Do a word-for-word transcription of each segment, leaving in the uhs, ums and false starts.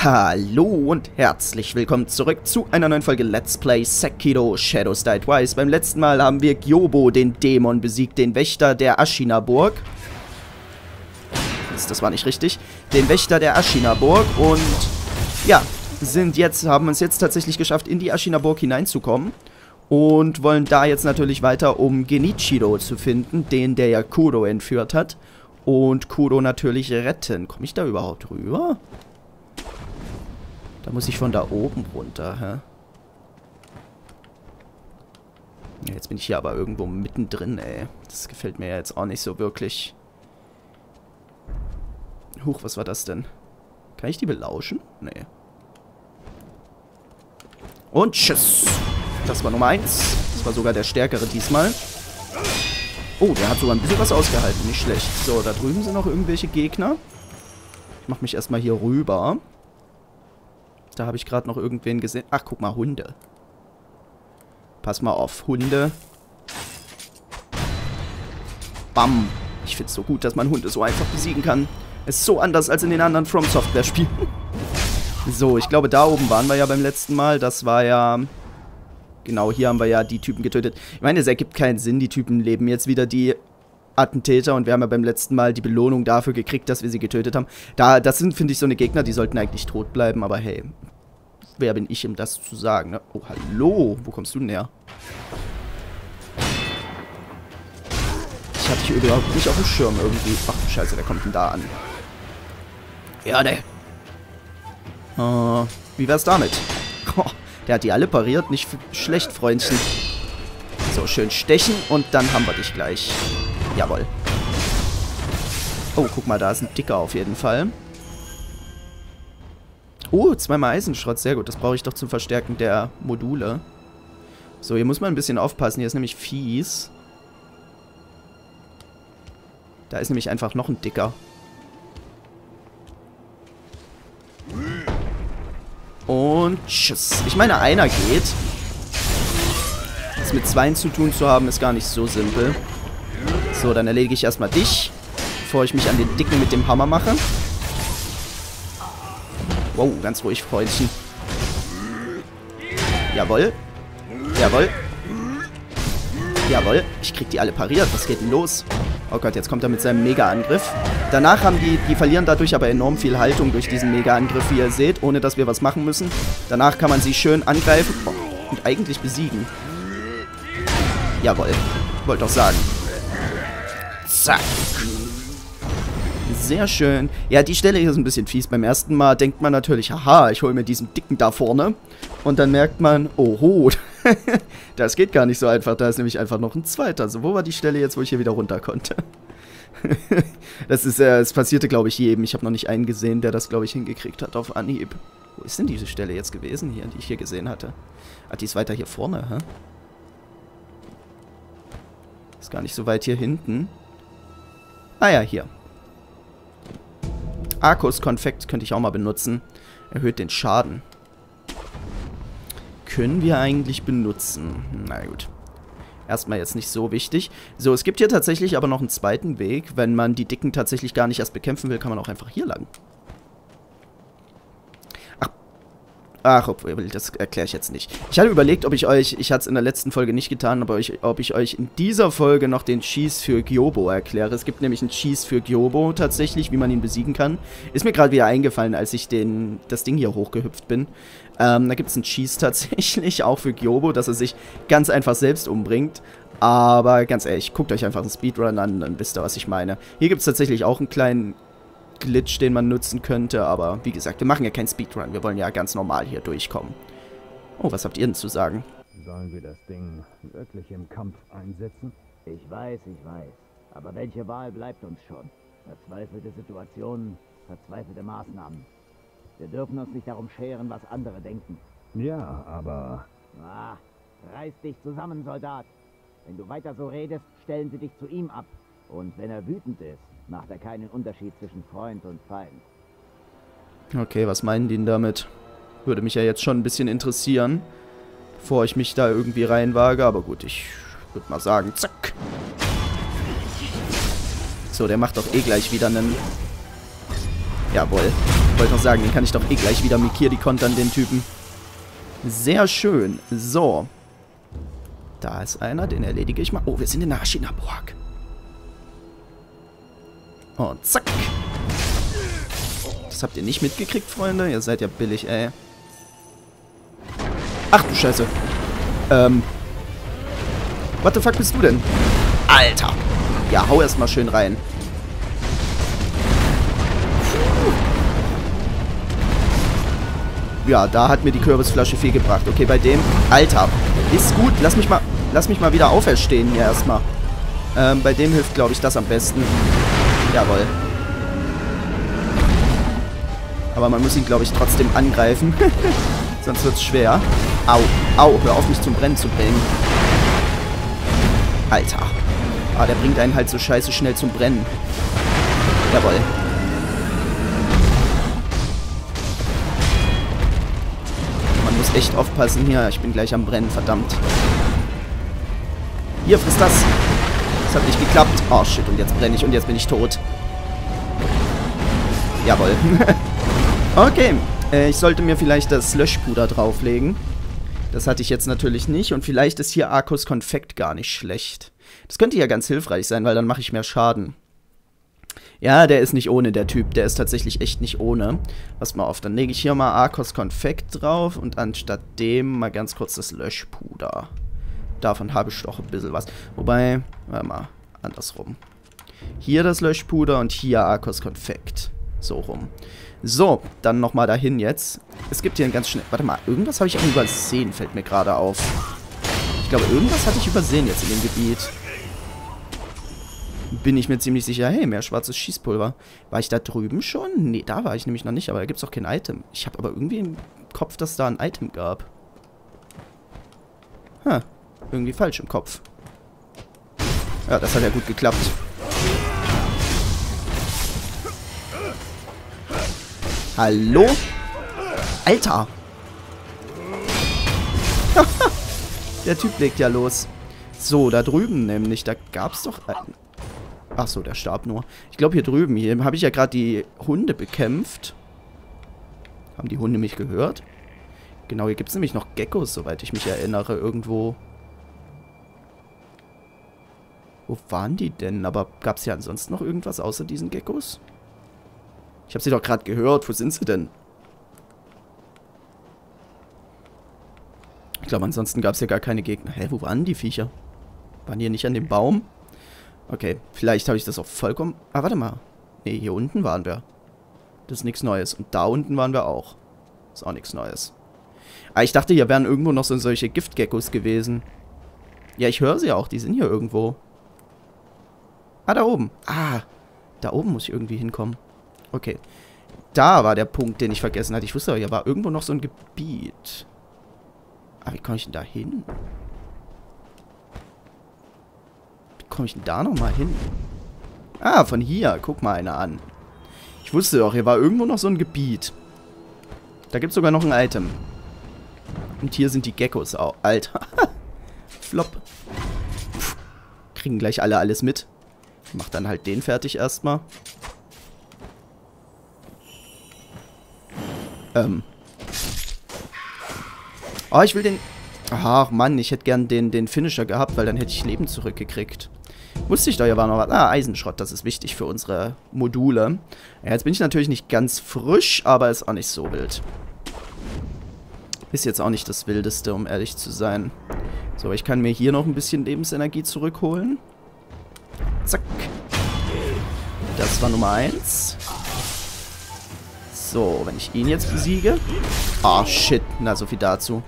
Hallo und herzlich willkommen zurück zu einer neuen Folge Let's Play Sekiro Shadows Die Twice. Beim letzten Mal haben wir Gyobo, den Dämon, besiegt, den Wächter der Ashina-Burg. Das war nicht richtig. Den Wächter der Ashina-Burg und ja, sind jetzt, haben es jetzt tatsächlich geschafft, in die Ashina-Burg hineinzukommen. Und wollen da jetzt natürlich weiter, um Genichiro zu finden, den der ja Kuro entführt hat. Und Kuro natürlich retten. Komme ich da überhaupt rüber? Da muss ich von da oben runter, hä? Ja, jetzt bin ich hier aber irgendwo mittendrin, ey. Das gefällt mir ja jetzt auch nicht so wirklich. Huch, was war das denn? Kann ich die belauschen? Nee. Und tschüss. Das war Nummer eins. Das war sogar der stärkere diesmal. Oh, der hat sogar ein bisschen was ausgehalten. Nicht schlecht. So, da drüben sind noch irgendwelche Gegner. Ich mach mich erstmal hier rüber. Da habe ich gerade noch irgendwen gesehen. Ach, guck mal, Hunde. Pass mal auf, Hunde. Bam. Ich finde es so gut, dass man Hunde so einfach besiegen kann. Es ist so anders als in den anderen From Software Spielen. So, ich glaube, da oben waren wir ja beim letzten Mal. Das war ja... Genau, hier haben wir ja die Typen getötet. Ich meine, es ergibt keinen Sinn. Die Typen leben jetzt wieder, die Attentäter. Und wir haben ja beim letzten Mal die Belohnung dafür gekriegt, dass wir sie getötet haben. Da, das sind, finde ich, so eine Gegner, die sollten eigentlich tot bleiben. Aber hey, wer bin ich, um das zu sagen, ne? Oh, hallo. Wo kommst du denn her? Ich hatte dich überhaupt nicht auf dem Schirm irgendwie. Ach, scheiße, wer kommt denn da an? Ja, ne. Uh, wie wär's damit? Oh, der hat die alle pariert. Nicht schlecht, Freundchen. So, schön stechen und dann haben wir dich gleich. Jawohl. Oh, guck mal, da ist ein Dicker auf jeden Fall. Oh, zweimal Eisenschrott. Sehr gut. Das brauche ich doch zum Verstärken der Module. So, hier muss man ein bisschen aufpassen. Hier ist nämlich fies. Da ist nämlich einfach noch ein Dicker. Und tschüss. Ich meine, einer geht. Das mit zweien zu tun zu haben, ist gar nicht so simpel. So, dann erledige ich erstmal dich, bevor ich mich an den Dicken mit dem Hammer mache. Wow, ganz ruhig, Freundchen. Jawohl. Jawohl. Jawohl. Ich krieg die alle pariert. Was geht denn los? Oh Gott, jetzt kommt er mit seinem Mega-Angriff. Danach haben die, die verlieren dadurch aber enorm viel Haltung durch diesen Mega-Angriff, wie ihr seht, ohne dass wir was machen müssen. Danach kann man sie schön angreifen und eigentlich besiegen. Jawohl. Wollte doch sagen. Zack. Sehr schön. Ja, die Stelle hier ist ein bisschen fies. Beim ersten Mal denkt man natürlich, haha, ich hole mir diesen Dicken da vorne. Und dann merkt man, oho, das geht gar nicht so einfach. Da ist nämlich einfach noch ein zweiter. So, wo war die Stelle jetzt, wo ich hier wieder runter konnte? Das ist, äh, es passierte, glaube ich, jedem. Ich habe noch nicht einen gesehen, der das, glaube ich, hingekriegt hat auf Anhieb. Wo ist denn diese Stelle jetzt gewesen hier, die ich hier gesehen hatte? Ah, die ist weiter hier vorne, hä? Ist gar nicht so weit hier hinten. Ah ja, hier. Arcus-Konfekt könnte ich auch mal benutzen. Erhöht den Schaden. Können wir eigentlich benutzen? Na gut. Erstmal jetzt nicht so wichtig. So, es gibt hier tatsächlich aber noch einen zweiten Weg. Wenn man die Dicken tatsächlich gar nicht erst bekämpfen will, kann man auch einfach hier lang. Ach, Ach obwohl, das erkläre ich jetzt nicht. Ich hatte überlegt, ob ich euch, ich hatte es in der letzten Folge nicht getan, aber ich, ob ich euch in dieser Folge noch den Cheese für Gyobo erkläre. Es gibt nämlich einen Cheese für Gyobo tatsächlich, wie man ihn besiegen kann. Ist mir gerade wieder eingefallen, als ich den, das Ding hier hochgehüpft bin. Ähm, da gibt es einen Cheese tatsächlich, auch für Gyobo, dass er sich ganz einfach selbst umbringt. Aber ganz ehrlich, guckt euch einfach einen Speedrun an, dann wisst ihr, was ich meine. Hier gibt es tatsächlich auch einen kleinen Glitch, den man nutzen könnte, aber wie gesagt, wir machen ja keinen Speedrun, wir wollen ja ganz normal hier durchkommen. Oh, was habt ihr denn zu sagen? Sollen wir das Ding wirklich im Kampf einsetzen? Ich weiß, ich weiß. Aber welche Wahl bleibt uns schon? Verzweifelte Situationen, verzweifelte Maßnahmen. Wir dürfen uns nicht darum scheren, was andere denken. Ja, aber... Ah, reiß dich zusammen, Soldat. Wenn du weiter so redest, stellen sie dich zu ihm ab. Und wenn er wütend ist, macht er keinen Unterschied zwischen Freund und Feind. Okay, was meinen die denn damit? Würde mich ja jetzt schon ein bisschen interessieren, bevor ich mich da irgendwie reinwage. Aber gut, ich würde mal sagen, zack. So, der macht doch eh gleich wieder einen... Jawohl. wollte noch sagen, den kann ich doch eh gleich wieder Mikiri kontern, den Typen. Sehr schön. So. Da ist einer, den erledige ich mal. Oh, wir sind in der Ashina-Burg. Und zack. Das habt ihr nicht mitgekriegt, Freunde? Ihr seid ja billig, ey. Ach du Scheiße. Ähm. What the fuck bist du denn? Alter. Ja, hau erstmal schön rein. Ja, da hat mir die Kürbisflasche viel gebracht. Okay, bei dem... Alter. Ist gut. Lass mich mal, lass mich mal wieder auferstehen hier erstmal. Ähm, bei dem hilft, glaube ich, das am besten. Jawohl. Aber man muss ihn, glaube ich, trotzdem angreifen. Sonst wird es schwer. Au. Au. Hör auf, mich zum Brennen zu bringen. Alter. Ah, der bringt einen halt so scheiße schnell zum Brennen. Jawohl. Man muss echt aufpassen hier. Ich bin gleich am Brennen, verdammt. Hier, friss das. Das hat nicht geklappt. Oh, shit. Und jetzt brenne ich und jetzt bin ich tot. Jawohl. Okay. Äh, ich sollte mir vielleicht das Löschpuder drauflegen. Das hatte ich jetzt natürlich nicht. Und vielleicht ist hier Arkos Konfekt gar nicht schlecht. Das könnte ja ganz hilfreich sein, weil dann mache ich mehr Schaden. Ja, der ist nicht ohne, der Typ. Der ist tatsächlich echt nicht ohne. Pass mal auf, dann lege ich hier mal Arkos Konfekt drauf. Und anstatt dem mal ganz kurz das Löschpuder. Davon habe ich doch ein bisschen was. Wobei, warte mal, andersrum. Hier das Löschpuder und hier Arkos Konfekt. So rum. So, dann nochmal dahin jetzt. Es gibt hier ein ganz schnell... Warte mal, irgendwas habe ich auch übersehen, fällt mir gerade auf. Ich glaube, irgendwas hatte ich übersehen jetzt in dem Gebiet. Bin ich mir ziemlich sicher. Hey, mehr schwarzes Schießpulver. War ich da drüben schon? Nee, da war ich nämlich noch nicht, aber da gibt es auch kein Item. Ich habe aber irgendwie im Kopf, dass es da ein Item gab. Ha, irgendwie falsch im Kopf. Ja, das hat ja gut geklappt. Hallo? Alter! Der Typ legt ja los. So, da drüben nämlich, da gab es doch einen... Achso, der starb nur. Ich glaube hier drüben, hier habe ich ja gerade die Hunde bekämpft. Haben die Hunde mich gehört? Genau, hier gibt es nämlich noch Geckos, soweit ich mich erinnere, irgendwo. Wo waren die denn? Aber gab es ja ansonsten noch irgendwas außer diesen Geckos? Ich habe sie doch gerade gehört. Wo sind sie denn? Ich glaube, ansonsten gab es ja gar keine Gegner. Hä, wo waren die Viecher? Waren die hier nicht an dem Baum? Okay, vielleicht habe ich das auch vollkommen... Ah, warte mal. Nee, hier unten waren wir. Das ist nichts Neues. Und da unten waren wir auch. Ist auch nichts Neues. Ah, ich dachte, hier wären irgendwo noch so solche Giftgeckos gewesen. Ja, ich höre sie auch. Die sind hier irgendwo. Ah, da oben. Ah, da oben muss ich irgendwie hinkommen. Okay. Da war der Punkt, den ich vergessen hatte. Ich wusste aber, hier war irgendwo noch so ein Gebiet. Ah, wie komme ich denn da hin? Wie komme ich denn da nochmal hin? Ah, von hier. Guck mal einer an. Ich wusste doch, hier war irgendwo noch so ein Gebiet. Da gibt es sogar noch ein Item. Und hier sind die Geckos auch. Alter. Flop. Puh. Kriegen gleich alle alles mit. Ich mach dann halt den fertig erstmal. Ähm. Oh, ich will den... Ach, Mann, ich hätte gern den, den Finisher gehabt, weil dann hätte ich Leben zurückgekriegt. Wusste ich doch, hier war noch was. Ah, Eisenschrott, das ist wichtig für unsere Module. Ja, jetzt bin ich natürlich nicht ganz frisch, aber ist auch nicht so wild. Ist jetzt auch nicht das Wildeste, um ehrlich zu sein. So, ich kann mir hier noch ein bisschen Lebensenergie zurückholen. Zack. Das war Nummer eins. So, wenn ich ihn jetzt besiege. Ah, oh, shit. Na, so viel dazu.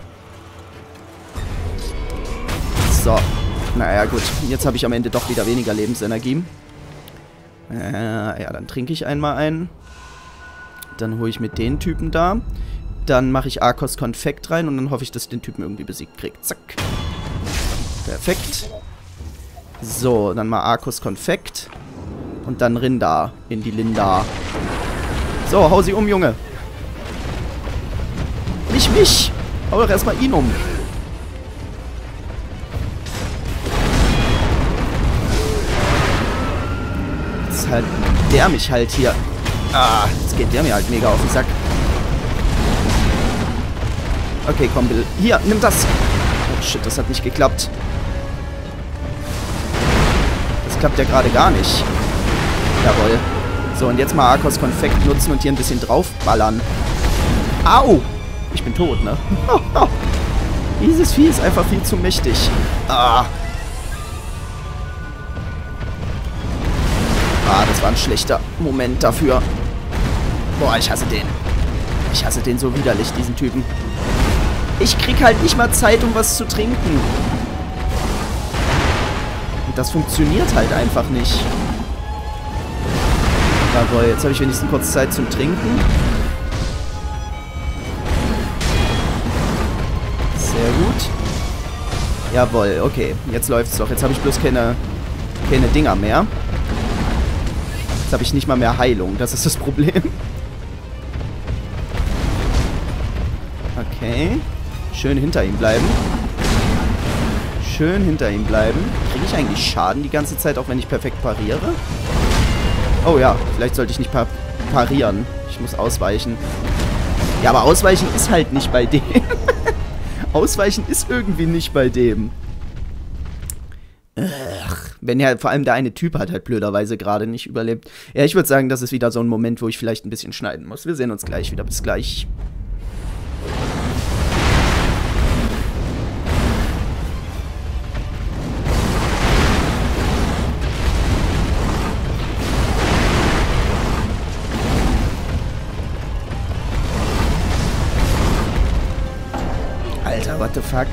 So. Naja, gut. Jetzt habe ich am Ende doch wieder weniger Lebensenergie. Äh, ja, dann trinke ich einmal ein. Dann hole ich mir den Typen da. Dann mache ich Arkos Konfekt rein und dann hoffe ich, dass ich den Typen irgendwie besiegt kriege. Zack. Perfekt. So, dann mal Arkos Konfekt. Und dann Rinda in die Linda. So, hau sie um, Junge. Nicht mich. Hau doch erstmal ihn um. Jetzt halt der mich halt hier Ah, jetzt geht der mir halt mega auf den Sack. Okay, komm, Bill. Hier, nimm das. Oh, shit, das hat nicht geklappt. Das klappt ja gerade gar nicht. Jawohl. So, und jetzt mal Arkos Konfekt nutzen und hier ein bisschen draufballern. Au! Ich bin tot, ne? Dieses Vieh ist einfach viel zu mächtig. Ah. Ah, das war ein schlechter Moment dafür. Boah, ich hasse den. Ich hasse den so widerlich, diesen Typen. Ich krieg halt nicht mal Zeit, um was zu trinken. Und das funktioniert halt einfach nicht. Jawohl, jetzt habe ich wenigstens kurz Zeit zum Trinken. Sehr gut. Jawohl, okay. Jetzt läuft's doch. Jetzt habe ich bloß keine, keine Dinger mehr. Jetzt habe ich nicht mal mehr Heilung. Das ist das Problem. Okay. Schön hinter ihm bleiben. Schön hinter ihm bleiben. Kriege ich eigentlich Schaden die ganze Zeit, auch wenn ich perfekt pariere? Oh ja, vielleicht sollte ich nicht par parieren. Ich muss ausweichen. Ja, aber ausweichen ist halt nicht bei dem. Ausweichen ist irgendwie nicht bei dem. Ach, wenn ja vor allem der eine Typ hat halt blöderweise gerade nicht überlebt. Ja, ich würde sagen, das ist wieder so ein Moment, wo ich vielleicht ein bisschen schneiden muss. Wir sehen uns gleich wieder. Bis gleich. Alter, what the fuck?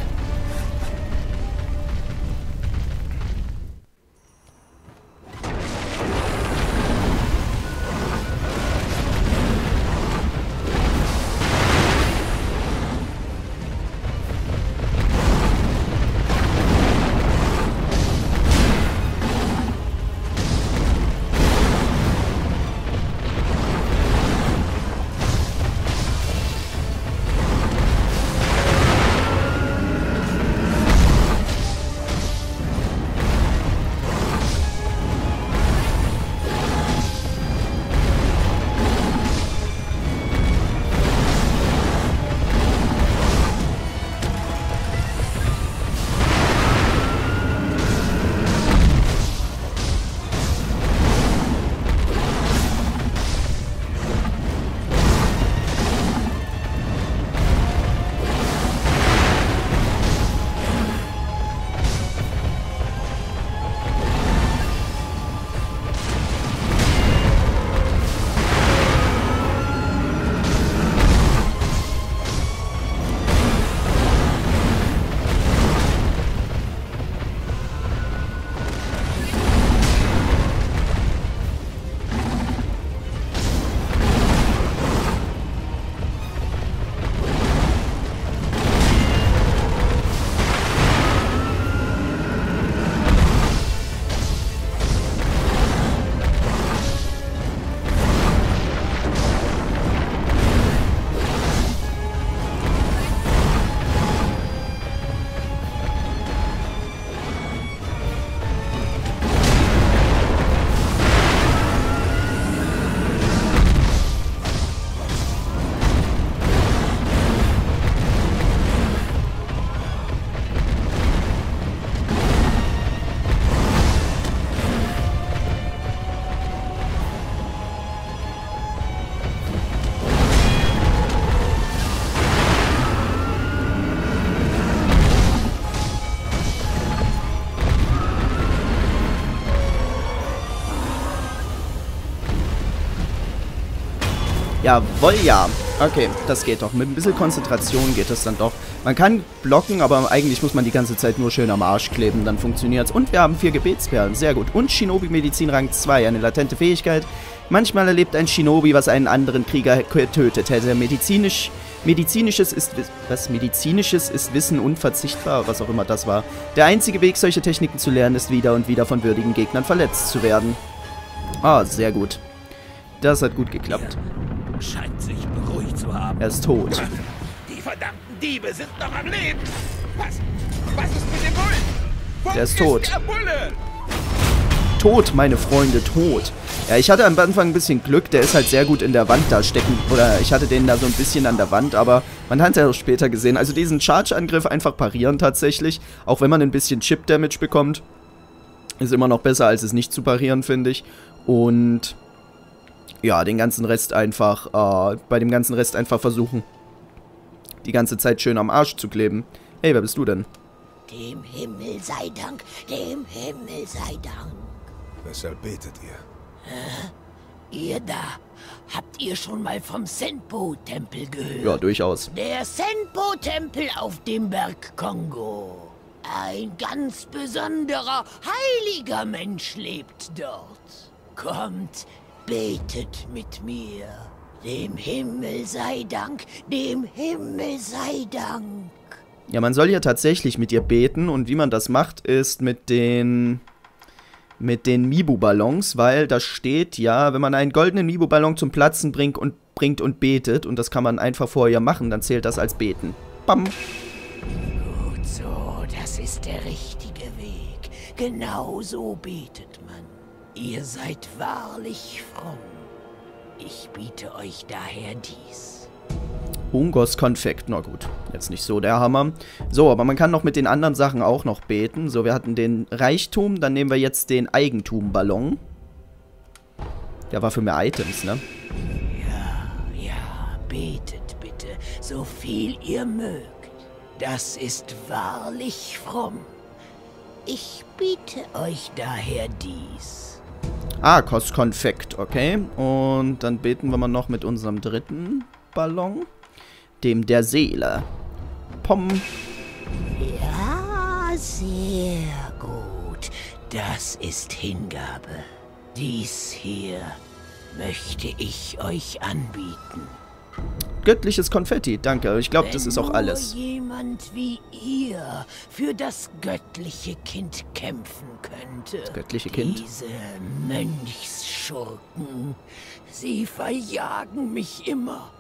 Jawohl, ja. Okay, das geht doch. Mit ein bisschen Konzentration geht das dann doch. Man kann blocken, aber eigentlich muss man die ganze Zeit nur schön am Arsch kleben, dann funktioniert's. Und wir haben vier Gebetsperlen, sehr gut. Und Shinobi-Medizin Rang zwei, eine latente Fähigkeit. Manchmal erlebt ein Shinobi, was einen anderen Krieger tötet. Hätte medizinisch... Medizinisches ist... Was? Medizinisches ist Wissen unverzichtbar, was auch immer das war. Der einzige Weg, solche Techniken zu lernen, ist wieder und wieder von würdigen Gegnern verletzt zu werden. Ah, sehr gut. Das hat gut geklappt. Er scheint sich beruhigt zu haben. Er ist tot. Die verdammten Diebe sind noch am Leben. Was? Was ist mit dem Bullen? Wo Der ist tot. Der Bulle? Tot, meine Freunde, tot. Ja, ich hatte am Anfang ein bisschen Glück. Der ist halt sehr gut in der Wand da stecken. Oder ich hatte den da so ein bisschen an der Wand. Aber man hat es ja auch später gesehen. Also diesen Charge-Angriff einfach parieren tatsächlich. Auch wenn man ein bisschen Chip-Damage bekommt. Ist immer noch besser, als es nicht zu parieren, finde ich. Und ja, den ganzen Rest einfach, äh, bei dem ganzen Rest einfach versuchen, die ganze Zeit schön am Arsch zu kleben. Hey, wer bist du denn? Dem Himmel sei Dank, dem Himmel sei Dank. Weshalb betet ihr? Ihr da, habt ihr schon mal vom Senpo-Tempel gehört? Ja, durchaus. Der Senpo-Tempel auf dem Berg Kongo. Ein ganz besonderer, heiliger Mensch lebt dort. Kommt, betet mit mir. Dem Himmel sei Dank, dem Himmel sei Dank. Ja, man soll ja tatsächlich mit ihr beten. Und wie man das macht, ist mit den... mit den Mibu-Ballons, weil da steht ja, wenn man einen goldenen Mibu-Ballon zum Platzen bringt und, bringt und betet, und das kann man einfach vor ihr machen, dann zählt das als Beten. Bam. Gut so, das ist der richtige Weg. Genau so betet man. Ihr seid wahrlich fromm. Ich biete euch daher dies. Ungos Konfekt, na gut, jetzt nicht so der Hammer. So, aber man kann noch mit den anderen Sachen auch noch beten. So, wir hatten den Reichtum, dann nehmen wir jetzt den Eigentum-Ballon. Der war für mehr Items, ne? Ja, ja, betet bitte, so viel ihr mögt. Das ist wahrlich fromm. Ich biete euch daher dies. Ah, Kostkonfekt, okay. Und dann beten wir mal noch mit unserem dritten Ballon. Dem der Seele. Pom. Ja, sehr gut. Das ist Hingabe. Dies hier möchte ich euch anbieten. Göttliches Konfetti, danke. Ich glaube, das ist auch alles. Wenn nur jemand wie ihr für das göttliche Kind kämpfen könnte. Das göttliche Kind? Diese Mönchsschurken, sie verjagen mich immer.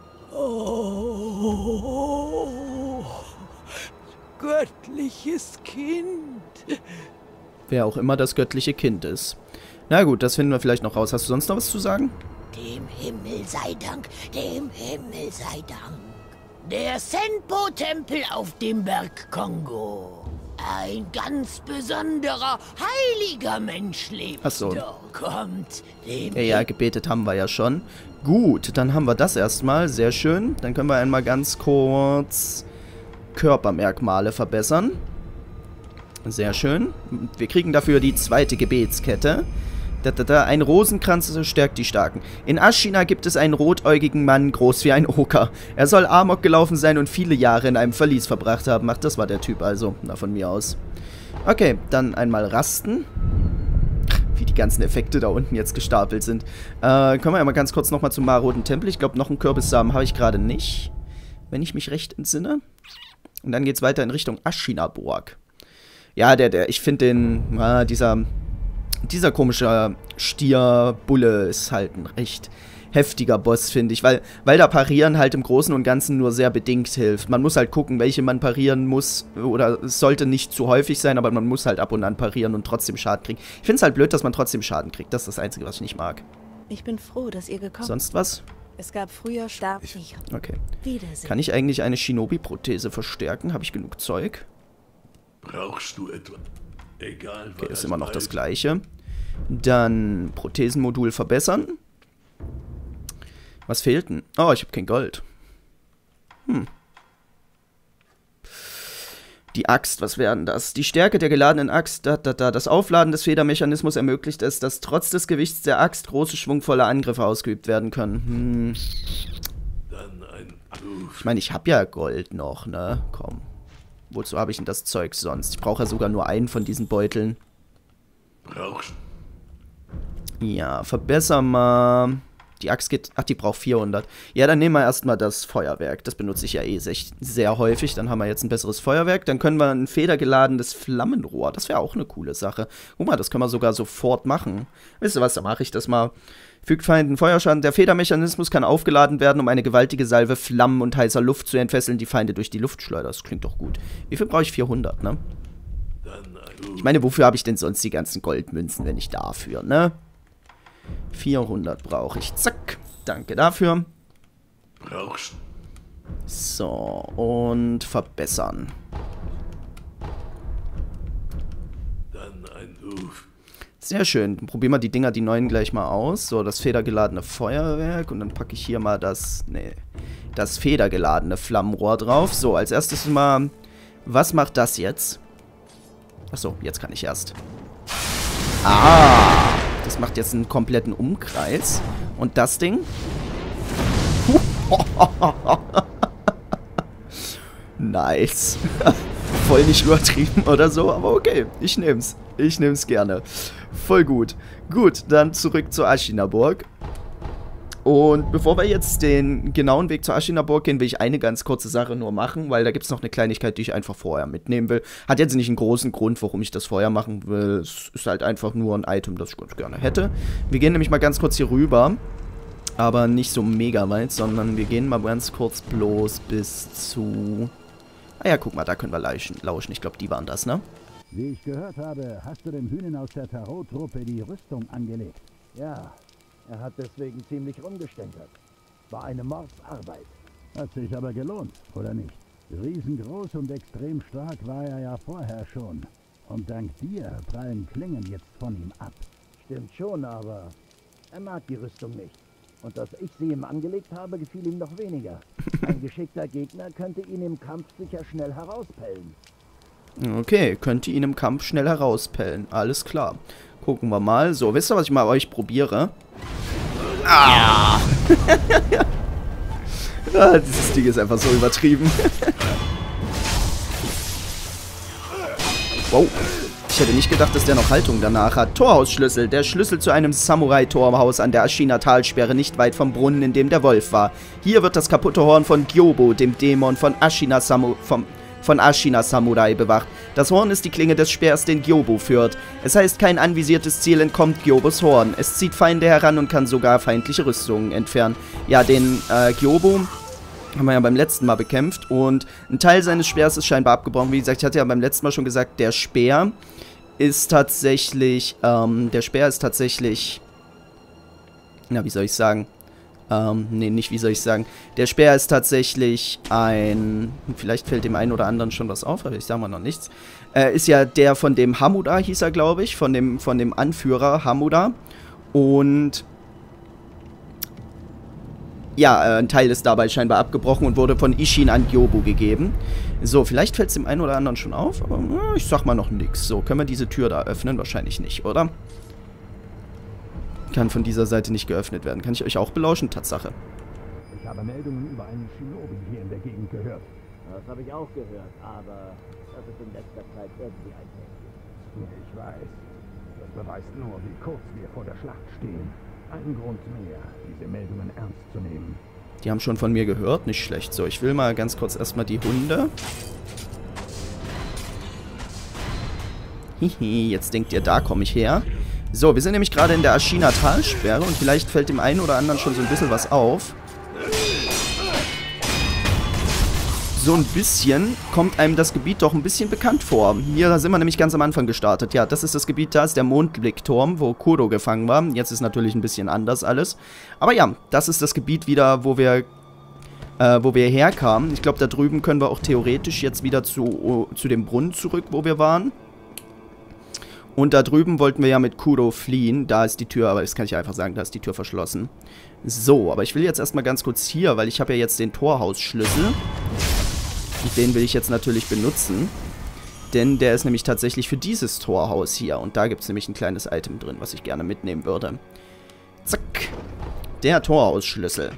Oh, göttliches Kind. Wer auch immer das göttliche Kind ist. Na gut, das finden wir vielleicht noch raus. Hast du sonst noch was zu sagen? Dem Himmel sei Dank, dem Himmel sei Dank. Der Senpo-Tempel auf dem Berg Kongo. Ein ganz besonderer, heiliger Mensch lebt Ach so. dort. Kommt dem Ja, ja, gebetet haben wir ja schon. Gut, dann haben wir das erstmal. Sehr schön. Dann können wir einmal ganz kurz Körpermerkmale verbessern. Sehr schön. Wir kriegen dafür die zweite Gebetskette. Da, da, da. Ein Rosenkranz stärkt die Starken. In Ashina gibt es einen rotäugigen Mann, groß wie ein Oker. Er soll Amok gelaufen sein und viele Jahre in einem Verlies verbracht haben. Ach, das war der Typ also. Na, von mir aus. Okay, dann einmal rasten. Wie die ganzen Effekte da unten jetzt gestapelt sind. Äh, kommen wir ja mal ganz kurz nochmal zum Maroden Tempel. Ich glaube, noch einen Kürbissamen habe ich gerade nicht. Wenn ich mich recht entsinne. Und dann geht es weiter in Richtung Ashina-Burg. Ja, der, der, ich finde den, äh, dieser, dieser komische Stierbulle ist halt ein recht heftiger Boss, finde ich. Weil, weil da Parieren halt im Großen und Ganzen nur sehr bedingt hilft. Man muss halt gucken, welche man parieren muss. Oder es sollte nicht zu häufig sein, aber man muss halt ab und an parieren und trotzdem Schaden kriegen. Ich finde es halt blöd, dass man trotzdem Schaden kriegt. Das ist das Einzige, was ich nicht mag. Ich bin froh, dass ihr gekommen seid. Sonst was? Es gab früher stark Ich- Okay. Wiedersehen. Kann ich eigentlich eine Shinobi-Prothese verstärken? Habe ich genug Zeug? Brauchst du etwa? Egal, Okay, ist immer noch das gleiche. Dann Prothesenmodul verbessern. Was fehlt denn? Oh, ich habe kein Gold. Hm. Die Axt, was wäre denn das? Die Stärke der geladenen Axt, da, da, da. Das Aufladen des Federmechanismus ermöglicht es, dass trotz des Gewichts der Axt große, schwungvolle Angriffe ausgeübt werden können. Hm. Dann ein Ich meine, ich habe ja Gold noch, ne? Komm. Wozu habe ich denn das Zeug sonst? Ich brauche ja sogar nur einen von diesen Beuteln. Brauchst Ja, verbessern mal. Die Axt geht... Ach, die braucht vierhundert. Ja, dann nehmen wir erstmal das Feuerwerk. Das benutze ich ja eh sehr, sehr häufig. Dann haben wir jetzt ein besseres Feuerwerk. Dann können wir ein federgeladenes Flammenrohr. Das wäre auch eine coole Sache. Guck mal, das können wir sogar sofort machen. Wisst ihr was, da mache ich das mal. Fügt Feinden Feuerschaden. Der Federmechanismus kann aufgeladen werden, um eine gewaltige Salve Flammen und heißer Luft zu entfesseln, die Feinde durch die Luft schleudert. Das klingt doch gut. Wie viel brauche ich? vierhundert, ne? Ich meine, wofür habe ich denn sonst die ganzen Goldmünzen, wenn nicht dafür, ne? vierhundert brauche ich. Zack. Danke dafür. Brauchst So, und verbessern. dann ein Ruf. Sehr schön. Dann probieren wir die Dinger, die neuen, gleich mal aus. So, das federgeladene Feuerwerk. Und dann packe ich hier mal das, nee, das federgeladene Flammenrohr drauf. So, als erstes mal, was macht das jetzt? Achso, jetzt kann ich erst. Ah, das macht jetzt einen kompletten Umkreis. Und das Ding? Nice. Voll nicht übertrieben oder so, aber okay. Ich nehm's. Ich nehm's gerne. Voll gut. Gut, dann zurück zur Ashinaburg. Und bevor wir jetzt den genauen Weg zur Ashinaburg gehen, will ich eine ganz kurze Sache nur machen, weil da gibt es noch eine Kleinigkeit, die ich einfach vorher mitnehmen will. Hat jetzt nicht einen großen Grund, warum ich das vorher machen will. Es ist halt einfach nur ein Item, das ich ganz gerne hätte. Wir gehen nämlich mal ganz kurz hier rüber. Aber nicht so mega weit, sondern wir gehen mal ganz kurz bloß bis zu... Ah ja, guck mal, da können wir lauschen. lauschen. Ich glaube, die waren das, ne? Wie ich gehört habe, hast du dem Hühnen aus der Tarot-Truppe die Rüstung angelegt. Ja, er hat deswegen ziemlich rumgestänkert. War eine Mordsarbeit. Hat sich aber gelohnt, oder nicht? Riesengroß und extrem stark war er ja vorher schon. Und dank dir prallen Klingen jetzt von ihm ab. Stimmt schon, aber er mag die Rüstung nicht. Und dass ich sie ihm angelegt habe, gefiel ihm noch weniger. Ein geschickter Gegner könnte ihn im Kampf sicher schnell herauspellen. Okay, könnte ihn im Kampf schnell herauspellen. Alles klar. Gucken wir mal. So, wisst ihr, was ich mal bei euch probiere? Ah! Ah, dieses Ding ist einfach so übertrieben. Wow. Ich hätte nicht gedacht, dass der noch Haltung danach hat. Torhausschlüssel. Der Schlüssel zu einem Samurai-Torhaus an der Ashina-Talsperre nicht weit vom Brunnen, in dem der Wolf war. Hier wird das kaputte Horn von Gyobo, dem Dämon von Ashina Samu vom von Ashina Samurai bewacht. Das Horn ist die Klinge des Speers, den Gyobo führt. Es heißt, kein anvisiertes Ziel entkommt Gyobos Horn. Es zieht Feinde heran und kann sogar feindliche Rüstungen entfernen. Ja, den äh, Gyobo haben wir ja beim letzten Mal bekämpft und ein Teil seines Speers ist scheinbar abgebrochen. Wie gesagt, ich hatte ja beim letzten Mal schon gesagt, der Speer ist tatsächlich, ähm, der Speer ist tatsächlich, na, wie soll ich sagen, ähm, nee, nicht wie soll ich sagen, der Speer ist tatsächlich ein, vielleicht fällt dem einen oder anderen schon was auf, aber ich sage mal noch nichts, äh, ist ja der von dem Hamuda, hieß er, glaube ich, von dem, von dem Anführer Hamuda und ja, ein Teil ist dabei scheinbar abgebrochen und wurde von Ishin an Gyobo gegeben. So, vielleicht fällt es dem einen oder anderen schon auf, aber äh, ich sag mal noch nichts. So, können wir diese Tür da öffnen? Wahrscheinlich nicht, oder? Kann von dieser Seite nicht geöffnet werden. Kann ich euch auch belauschen? Tatsache. Ich habe Meldungen über einen Shinobi hier in der Gegend gehört. Das habe ich auch gehört, aber das ist in letzter Zeit irgendwie einfällig. Ich weiß. Das beweist nur, wie kurz wir vor der Schlacht stehen. Ein Grund mehr, diese Meldungen ernst zu nehmen. Die haben schon von mir gehört, nicht schlecht. So, ich will mal ganz kurz erstmal die Hunde. Hihi, jetzt denkt ihr, da komme ich her. So, wir sind nämlich gerade in der Ashina-Talsperre und vielleicht fällt dem einen oder anderen schon so ein bisschen was auf. So ein bisschen kommt einem das Gebiet doch ein bisschen bekannt vor. Hier sind wir nämlich ganz am Anfang gestartet. Ja, das ist das Gebiet, da ist der Mondblickturm, wo Kuro gefangen war. Jetzt ist natürlich ein bisschen anders alles. Aber ja, das ist das Gebiet wieder, wo wir, äh, wo wir herkamen. Ich glaube, da drüben können wir auch theoretisch jetzt wieder zu, zu dem Brunnen zurück, wo wir waren. Und da drüben wollten wir ja mit Kuro fliehen. Da ist die Tür, aber das kann ich einfach sagen, da ist die Tür verschlossen. So, aber ich will jetzt erstmal ganz kurz hier, weil ich habe ja jetzt den Torhausschlüssel. Und den will ich jetzt natürlich benutzen. Denn der ist nämlich tatsächlich für dieses Torhaus hier. Und da gibt es nämlich ein kleines Item drin, was ich gerne mitnehmen würde. Zack. Der Torhausschlüssel.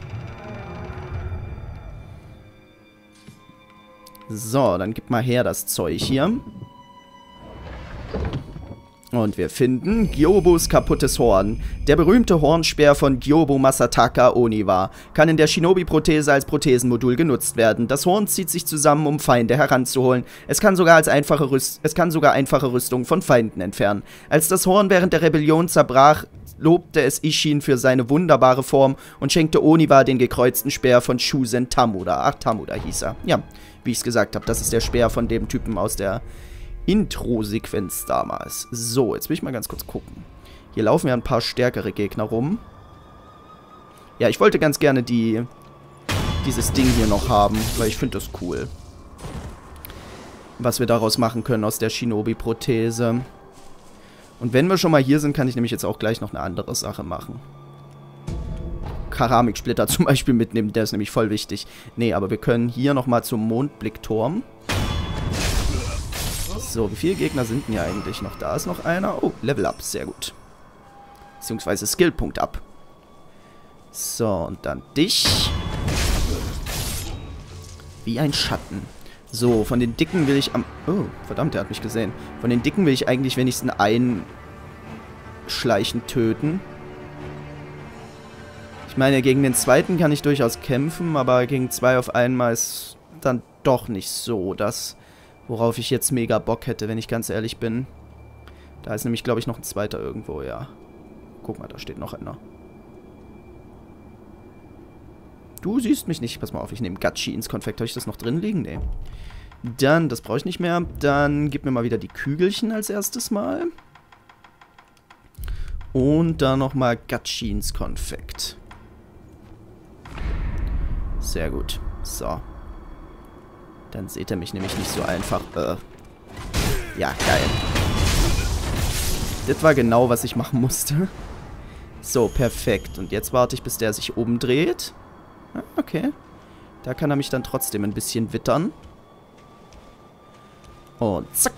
So, dann gib mal her das Zeug hier. Und wir finden Gyobos kaputtes Horn. Der berühmte Hornspeer von Gyobo Masataka Oniwa kann in der Shinobi-Prothese als Prothesenmodul genutzt werden. Das Horn zieht sich zusammen, um Feinde heranzuholen. Es kann sogar als einfache Rüst es kann sogar einfache Rüstungen von Feinden entfernen. Als das Horn während der Rebellion zerbrach, lobte es Ishin für seine wunderbare Form und schenkte Oniwa den gekreuzten Speer von Shusen Tamuda. Ach, Tamuda hieß er. Ja, wie ich es gesagt habe, das ist der Speer von dem Typen aus der Intro-Sequenz damals. So, jetzt will ich mal ganz kurz gucken. Hier laufen ja ein paar stärkere Gegner rum. Ja, ich wollte ganz gerne die dieses Ding hier noch haben, weil ich finde das cool. Was wir daraus machen können aus der Shinobi-Prothese. Und wenn wir schon mal hier sind, kann ich nämlich jetzt auch gleich noch eine andere Sache machen. Keramiksplitter zum Beispiel mitnehmen, der ist nämlich voll wichtig. Nee, aber wir können hier nochmal zum Mondblickturm. So, wie viele Gegner sind denn hier eigentlich noch? Da ist noch einer. Oh, Level Up, sehr gut. Beziehungsweise Skillpunkt ab. So, und dann dich. Wie ein Schatten. So, von den Dicken will ich am... Oh, verdammt, der hat mich gesehen. Von den Dicken will ich eigentlich wenigstens einschleichend töten. Ich meine, gegen den zweiten kann ich durchaus kämpfen, aber gegen zwei auf einmal ist dann doch nicht so das, worauf ich jetzt mega Bock hätte, wenn ich ganz ehrlich bin. Da ist nämlich, glaube ich, noch ein zweiter irgendwo, ja. Guck mal, da steht noch einer. Du siehst mich nicht. Pass mal auf, ich nehme Gachi ins Konfekt. Habe ich das noch drin liegen? Nee. Dann, das brauche ich nicht mehr. Dann gib mir mal wieder die Kügelchen als erstes Mal. Und dann nochmal Gachi ins Konfekt. Sehr gut. So. Dann seht ihr mich nämlich nicht so einfach. Äh. Ja, geil. Das war genau, was ich machen musste. So, perfekt. Und jetzt warte ich, bis der sich umdreht. Okay. Da kann er mich dann trotzdem ein bisschen wittern. Und zack.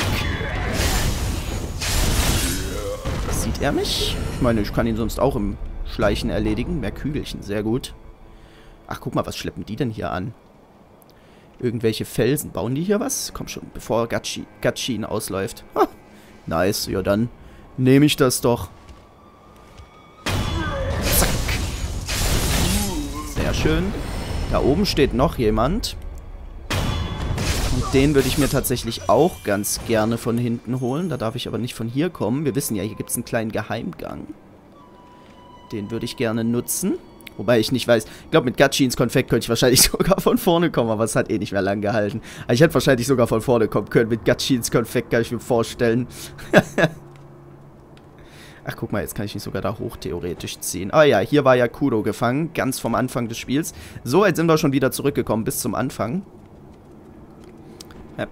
Sieht er mich? Ich meine, ich kann ihn sonst auch im Schleichen erledigen. Mehr Kügelchen, sehr gut. Ach, guck mal, was schleppen die denn hier an? Irgendwelche Felsen. Bauen die hier was? Komm schon, bevor Gachi, Gachi ihn ausläuft. Ha, nice, ja dann nehme ich das doch. Zack. Sehr schön. Da oben steht noch jemand. Und den würde ich mir tatsächlich auch ganz gerne von hinten holen. Da darf ich aber nicht von hier kommen. Wir wissen ja, hier gibt es einen kleinen Geheimgang. Den würde ich gerne nutzen. Wobei ich nicht weiß. Ich glaube, mit Gachi ins Konfekt könnte ich wahrscheinlich sogar von vorne kommen. Aber es hat eh nicht mehr lang gehalten. Also ich hätte wahrscheinlich sogar von vorne kommen können. Mit Gachi ins Konfekt kann ich mir vorstellen. Ach, guck mal, jetzt kann ich mich sogar da hoch theoretisch ziehen. Ah ja, hier war ja Kudo gefangen. Ganz vom Anfang des Spiels. So, jetzt sind wir schon wieder zurückgekommen bis zum Anfang. Yep.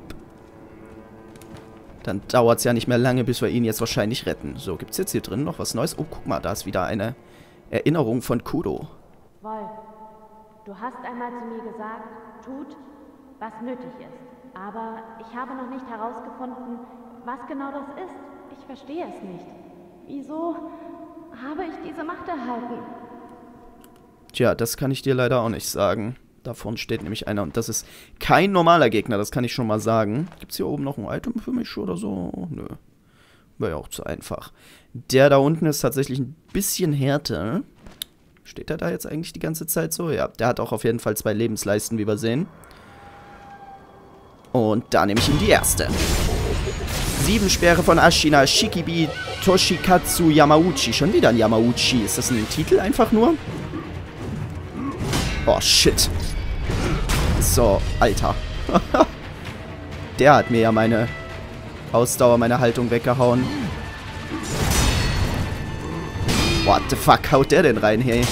Dann dauert es ja nicht mehr lange, bis wir ihn jetzt wahrscheinlich retten. So, gibt es jetzt hier drin noch was Neues? Oh, guck mal, da ist wieder eine Erinnerung von Kudo. Wolf, du hast einmal zu mir gesagt, tut, was nötig ist. Aber ich habe noch nicht herausgefunden, was genau das ist. Ich verstehe es nicht. Wieso habe ich diese Macht erhalten? Tja, das kann ich dir leider auch nicht sagen. Da vorne steht nämlich einer und das ist kein normaler Gegner, das kann ich schon mal sagen. Gibt es hier oben noch ein Item für mich oder so? Nö. Wäre ja auch zu einfach. Der da unten ist tatsächlich ein bisschen härter. Steht der da jetzt eigentlich die ganze Zeit so? Ja, der hat auch auf jeden Fall zwei Lebensleisten, wie wir sehen. Und da nehme ich ihm die erste. Sieben Speere von Ashina, Shikibi, Toshikatsu, Yamauchi. Schon wieder ein Yamauchi. Ist das ein Titel einfach nur? Oh, shit. So, Alter. Der hat mir ja meine Ausdauer, meine Haltung weggehauen. What the fuck haut der denn rein, hey?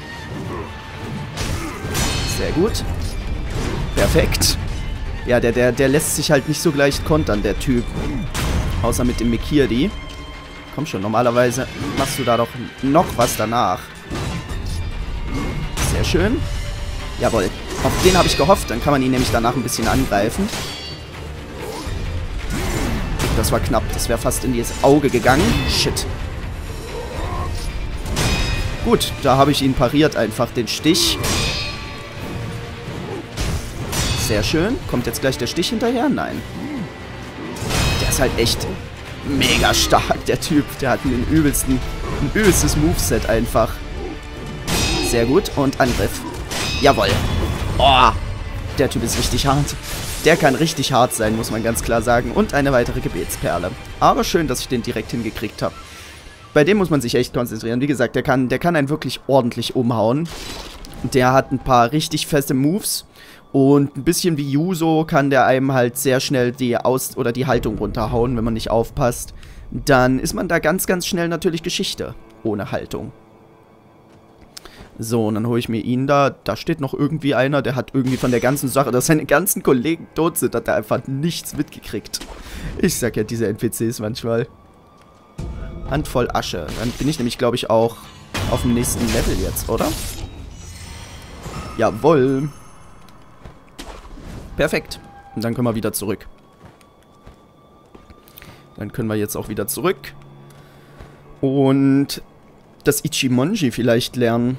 Sehr gut. Perfekt. Ja, der, der, der lässt sich halt nicht so leicht kontern, der Typ. Außer mit dem Mikirdi. Komm schon, normalerweise machst du da doch noch was danach. Sehr schön. Jawohl. Auf den habe ich gehofft. Dann kann man ihn nämlich danach ein bisschen angreifen. Das war knapp. Das wäre fast in das Auge gegangen. Shit. Gut, da habe ich ihn pariert einfach, den Stich. Sehr schön. Kommt jetzt gleich der Stich hinterher? Nein. Der ist halt echt mega stark, der Typ. Der hat einen übelsten, ein übelstes Moveset einfach. Sehr gut. Und Angriff. Jawohl. Oh, der Typ ist richtig hart. Der kann richtig hart sein, muss man ganz klar sagen. Und eine weitere Gebetsperle. Aber schön, dass ich den direkt hingekriegt habe. Bei dem muss man sich echt konzentrieren. Wie gesagt, der kann, der kann einen wirklich ordentlich umhauen. Der hat ein paar richtig feste Moves. Und ein bisschen wie Yuzo kann der einem halt sehr schnell die Aus- oder die Haltung runterhauen, wenn man nicht aufpasst. Dann ist man da ganz, ganz schnell natürlich Geschichte. Ohne Haltung. So, und dann hole ich mir ihn da. Da steht noch irgendwie einer, der hat irgendwie von der ganzen Sache, dass seine ganzen Kollegen tot sind, hat er einfach nichts mitgekriegt. Ich sag ja, diese N P Cs manchmal. Handvoll Asche. Dann bin ich nämlich, glaube ich, auch auf dem nächsten Level jetzt, oder? Jawohl. Perfekt. Und dann können wir wieder zurück. Dann können wir jetzt auch wieder zurück. Und das Ichimonji vielleicht lernen.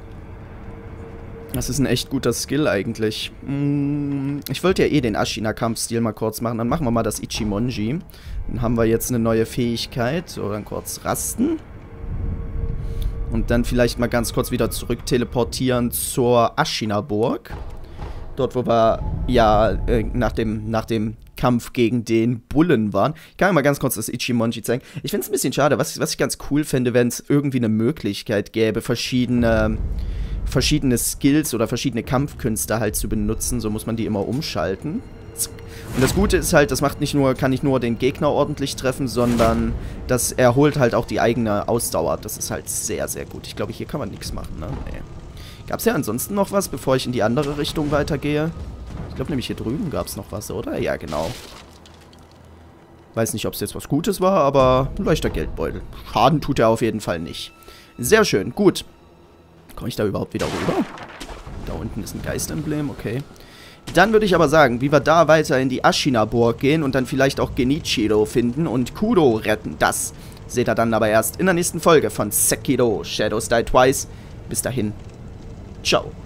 Das ist ein echt guter Skill eigentlich. Ich wollte ja eh den Ashina-Kampfstil mal kurz machen. Dann machen wir mal das Ichimonji. Dann haben wir jetzt eine neue Fähigkeit. So, dann kurz rasten. Und dann vielleicht mal ganz kurz wieder zurück teleportieren zur Ashina-Burg. Dort, wo wir ja äh, nach, dem, nach dem Kampf gegen den Bullen waren. Ich kann mal ganz kurz das Ichimonji zeigen. Ich finde es ein bisschen schade. Was, was ich ganz cool fände, wenn es irgendwie eine Möglichkeit gäbe, verschiedene, verschiedene Skills oder verschiedene Kampfkünste halt zu benutzen. So muss man die immer umschalten. Und das Gute ist halt, das macht nicht nur, kann nicht nur den Gegner ordentlich treffen, sondern das erholt halt auch die eigene Ausdauer. Das ist halt sehr, sehr gut. Ich glaube, hier kann man nichts machen, ne? Nee. Gab es ja ansonsten noch was, bevor ich in die andere Richtung weitergehe? Ich glaube nämlich hier drüben gab es noch was, oder? Ja, genau. Weiß nicht, ob es jetzt was Gutes war, aber ein leichter Geldbeutel. Schaden tut er auf jeden Fall nicht. Sehr schön, gut. Komme ich da überhaupt wieder rüber? Da unten ist ein Geistemblem, okay. Dann würde ich aber sagen, wie wir da weiter in die Ashina-Burg gehen und dann vielleicht auch Genichiro finden und Kudo retten. Das seht ihr dann aber erst in der nächsten Folge von Sekiro Shadows Die Twice. Bis dahin. Ciao.